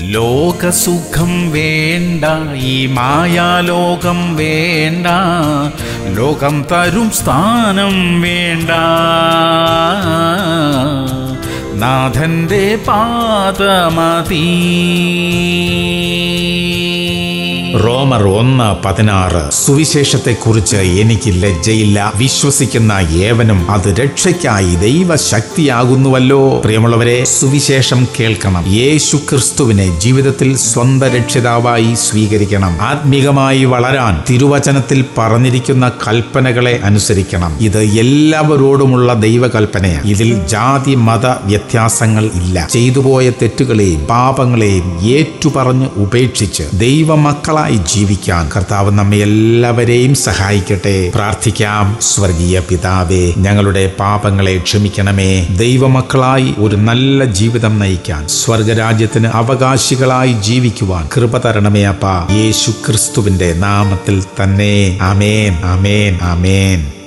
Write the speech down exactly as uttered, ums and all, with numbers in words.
ലോകസുഖം വേണ്ട, ഈ മായാലോകം വേണ്ട, ലോകം തരും സ്ഥാനം വേണ്ട, നാഥന്റെ പാദമതി. റോമർ ഒന്ന് പതിനാറ്. സുവിശേഷത്തെക്കുറിച്ച് എനിക്ക് ലജ്ജയില്ല, വിശ്വസിക്കുന്ന ഏവനും അത് രക്ഷയ്ക്കായി ദൈവശക്തിയാകുന്നുവല്ലോ. പ്രിയമുള്ളവരെ, സുവിശേഷം കേൾക്കണം. യേശു ക്രിസ്തുവിനെ ജീവിതത്തിൽ സ്വന്തം രക്ഷിതാവായി സ്വീകരിക്കണം. ആത്മീകമായി വളരാൻ തിരുവചനത്തിൽ പറഞ്ഞിരിക്കുന്ന കൽപ്പനകളെ അനുസരിക്കണം. ഇത് എല്ലാവരോടുമുള്ള ദൈവകൽപ്പനയാണ്. ഇതിൽ ജാതി മത വ്യത്യാസങ്ങൾ ഇല്ല. ചെയ്തുപോയ തെറ്റുകളെയും പാപങ്ങളെയും ഏറ്റുപറഞ്ഞ് ഉപേക്ഷിച്ച് ദൈവമക്കളായി ജീവിക്കാൻ കർത്താവ് നമ്മെ എല്ലാവരെയും സഹായിക്കട്ടെ. പ്രാർത്ഥിക്കാം. സ്വർഗീയ പിതാവേ, ഞങ്ങളുടെ പാപങ്ങളെ ക്ഷമിക്കണമേ. ദൈവമക്കളായി ഒരു നല്ല ജീവിതം നയിക്കാൻ, സ്വർഗരാജ്യത്തിന് അവകാശികളായി ജീവിക്കുവാൻ കൃപ തരണമേ അപ്പാ. യേശു ക്രിസ്തുവിന്റെ നാമത്തിൽ തന്നെ. ആമേൻ, ആമേൻ, ആമേൻ.